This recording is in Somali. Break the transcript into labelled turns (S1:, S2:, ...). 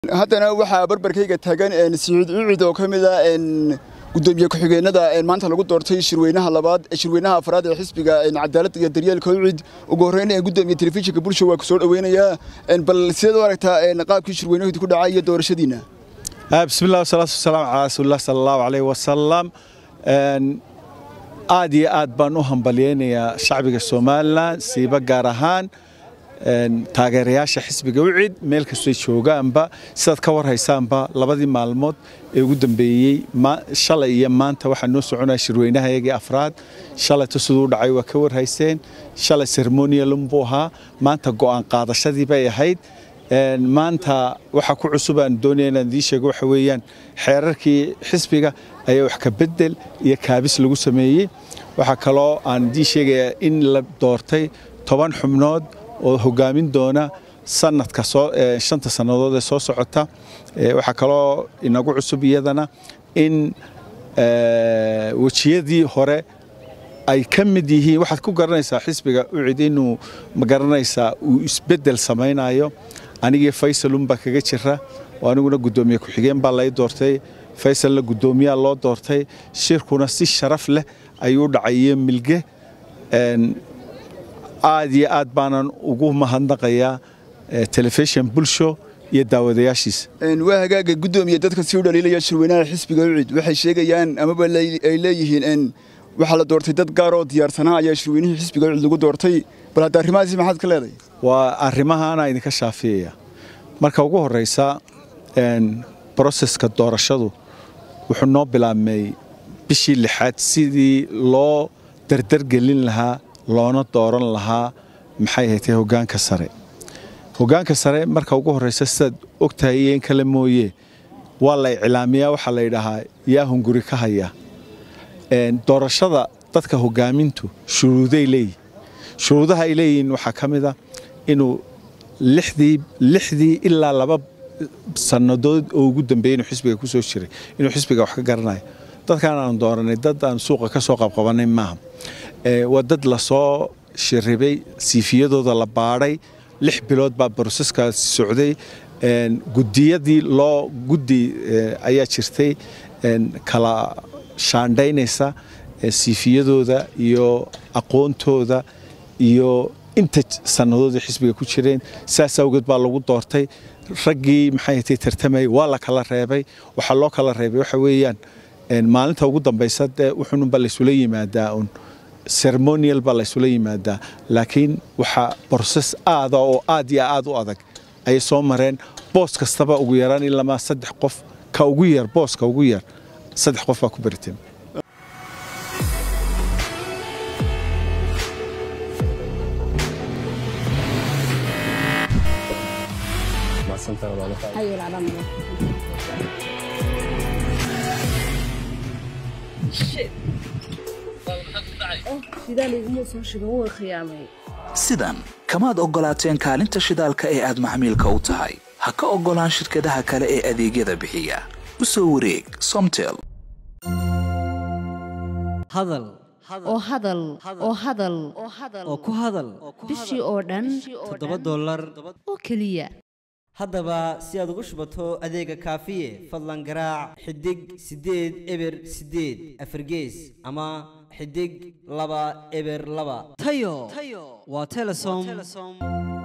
S1: haddana waxaa barbarkayga taagan Siciid Ucid oo kamid ah gudoomiye ku-xigeenada maanta lagu doortay shirweynaha labaad shirweynaha afraad ee xisbiga cadaalad iyo daryeelka Ucid ugu horeyn gudoomiye telefishinka bulshada waa ku soo dhaweynaya bal sidoo u aragtaa qaabkii shirweynuhu ku dhacay iyo doorashadiina
S2: bismillaah salaatu wassalaam ala rasuulillah sallallahu alayhi wasallam aad iyo aad baan u hambalyeynaya shacbiga Soomaaliland siiba gaar ahaan taageerayaasha xisbiga Ucid meel kastoo joogaanba sidaad ka warhaysaanba labadii maalmood ee ugu dambeeyay shalay iyo maanta waxa noo soconaa shirweynahayagii afraad shalay sidoo dhacay waa ka warhayseen shalay ceremonial buu ahaa maanta go'aan qaadashadii bay ahayd maanta waxa ku cusub aan doonaynaa inaan sheego waxa weeyaan xeerarkii xisbiga ayaa wax ka bedel iyo kaabis lagu sameeyay waxa kaloo aan sheegayaa in la doortay 10 xubnood oo hogaamin doona sanadka shanta sanadood ee soo socota waxa kaloo inagu cusub iyadana in wajiyadii hore ay ka mid yihiin waxaad ku garanaysaa xisbiga Ucid inuu ma garanaysaa uu isbedel samaynayo anigii Faysal umba kaga jira oo aniguna gudoomiye ku-xigeen baa la doortay Faysal la gudoomiye loo doortay shirkuna si sharaf leh ayuu dhacay milge aad iyo aad baanan ugu mahadnaqayaa telefishin bulsho iyo daawadayaashiisa
S1: waa hagaaga gudoomiye dadka si u dhaliilaya shirweynaha xisbiga Ucid waxay sheegayaan ama ay leeyihiin waxa la doortay dad gaar oo diyaarsanaa ayaa shirweynaha xisbiga Ucid lagu doortay bal hadda arrimahaasi maxaad ka leedahay
S2: waa arrimahaana idinka shaafiyaya marka ugu horeysa processka doorashadu wuxuu noo bilaabmay bishii 6 sidii loo dardargelin lahaa loona dooran lahaa maxay haytay hogaanka sare marka ugu horeysa sad ogtahay in kale mooyee waa la iclaamiyaa waxa la yiraahdaa yaa hunguri ka haya doorashada dadka hogaamintu shuruudaha ay leeyihiin waxa kamid ah inuu 6 ilaa 2 sanadood oo ugu dambeeyay xisbiga ku soo jiray inuu xisbiga wax ka garanayo dadkan aan dooranay dad aan suuqa ka soo qabqabanay maaha wadad la soo shiribay siifiyadooda la baaray 6 bilood baa processkaas socday gudiyadii loo gudi ayaa jirtay kala shaandaynaysa siifiyadooda iyo aqoontooda iyo inta sanadooda xisbiga ku jireen saas awgeed baa lagu doortay raggii maxay tahay tartamay waa la kala reebay waxa loo kala reebay waxa weeyaan maalinta ugu dambaysa wuxuu bal isula yimaadaa ceremonial baa la isula yimaadaa laakiin waxa process aad u adag ay soo mareen boos kastaba ugu yaraan ilaa 3 qof ka ugu yar booska ugu yar 3 qof baa ku bariteen
S3: sidan kamaad ogolaateen kaalinta shidaalka ee aad macmiilka u tahay ha ka ogolaan shirkadaha kale ee adeegyada bixiya u soo wareeg Somtel
S4: hadal oo ku hadal
S5: bishii oo dhan
S4: $7
S5: oo kaliya
S4: haddaba si aad ugu shubato adeega kaafiye fadlan garaac xidig 8 eber 8 afargees ama xidig 2 eber 2 tayo waa Telesom